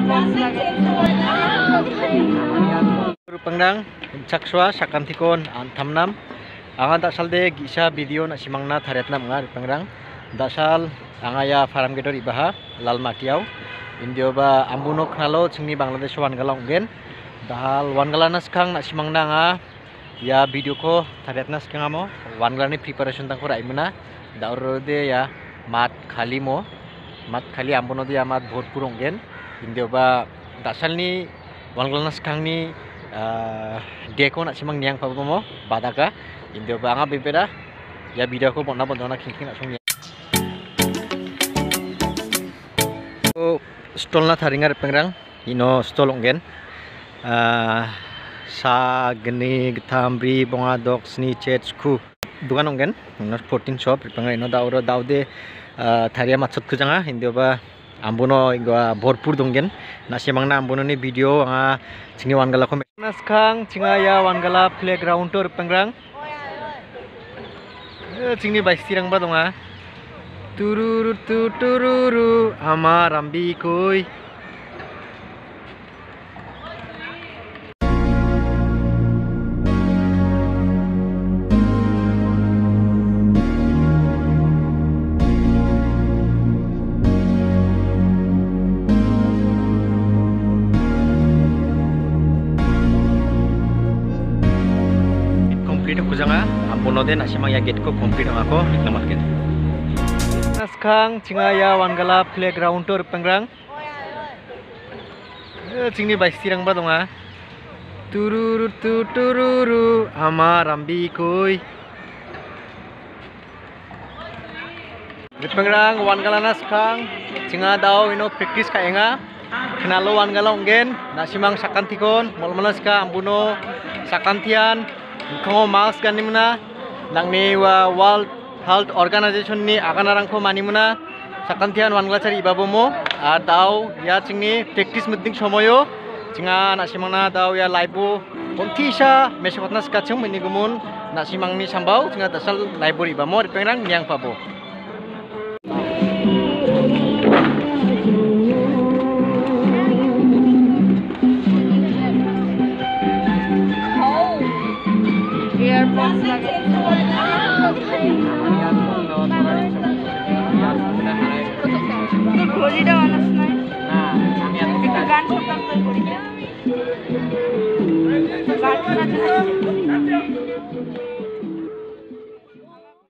Pengrang caksua sakantikon antamnam anga dasalde gisa video na simangna tharetna mengar pengrang dasal anga ya faram gedor ibaha lal matiau indio ba ambuno knalo chingni bangladesh wan galong gen dahal wan galana skang na simangna anga ya video ko tharetna skangamo wan galani preparation tangko raimuna daurode ya mat khali ambuno dia mat bhorpur ongen indio ba dasalni wan galana skangni deko nak simang niang pa mo badaka indio banga bebeda ya video ko bonna bonna kingking nak sungnya stol na tharingar pengrang ino stol ongen sa geni gthamri bonga dok sni chet sku dukan ongen no 14 shop pengrang ino dauro daude tharia matsot kujanga indio ba ambuno ingwa bhorpur donggen nasimangna ambuno ni video anga chingi wangala ko naskang chinga ya wangala playground tor pengrang chingi baistirang ba donga tururu tururu amarambi koi kujanga ampuno de nasimang ya gate ko complete angako namatken naskang chinga ya wangala playground tor pengrang chingni baistirang ba donga tururu tururu amarambi koi pengrang wangala naskang chinga dau ino practice ka enga kenalo wangala ongen nasimang sakantikon molmalaska ampuno sakantian Kau mas kan nimna, nangni World Health Organization ni akan arangko manimuna, sakantian wan glacari ibabomo, atau ya cingni practice meeting somoyo, cinga nasimangna atau ya laibu, kontisa mesokotna skacung menigumun nasimang ni sambau, cinga dasal laibu ibamo, pengrang yang pabo. ঘড়িটা মানুষ নাই একটু গান শুনতাম তো ঘড়িটা গান শোনাতে